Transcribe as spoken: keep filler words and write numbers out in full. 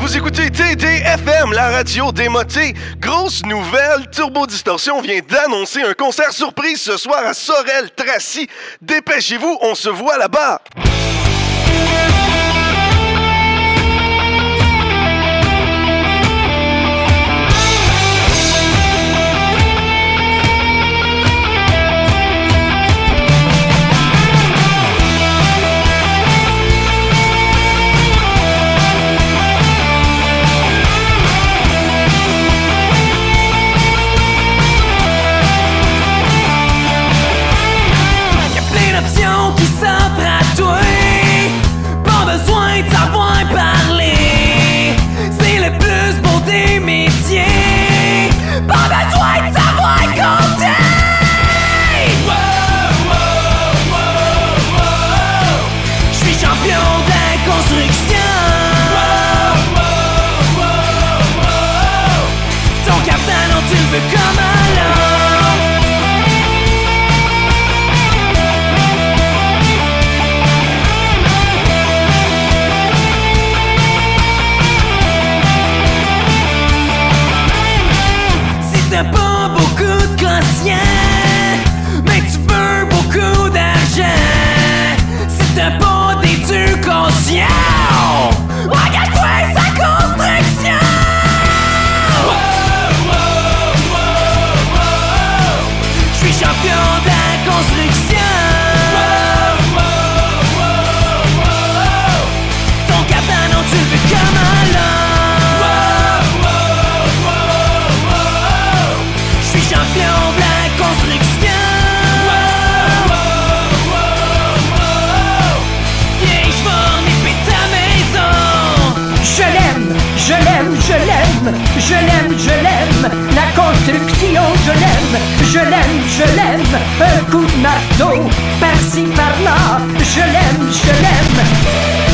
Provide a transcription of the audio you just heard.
Vous écoutez T D F M, la radio démotée. Grosse nouvelle, Turbo Distorsion vient d'annoncer un concert surprise ce soir à Sorel-Tracy. Dépêchez-vous, on se voit là-bas. Qui s'offre à toi, pas besoin de savoir parler. C'est le plus beau des métiers, pas besoin de savoir compter. Wow, wow, wow, wow. J'suis champion de la construction. Wow, wow, wow, wow. Ton cabanon, tu le veux comme un long. T'as pas beaucoup de conscience, mais tu veux beaucoup d'argent. Si t'as pas d'études conscients, engage-toi sa construction. Wow, wow, wow, wow. J'suis champion de la construction. Wow, wow, wow, wow. Ton cabanon, tu le veux comme un long. Champion de la construction. Wow, wow, wow, wow. Viens, j'vais nipper ta maison. Je l'aime, je l'aime, je l'aime, je l'aime, je l'aime. La construction, je l'aime, je l'aime, je l'aime. Un coup de marteau, par-ci, par-là. Je l'aime, je l'aime.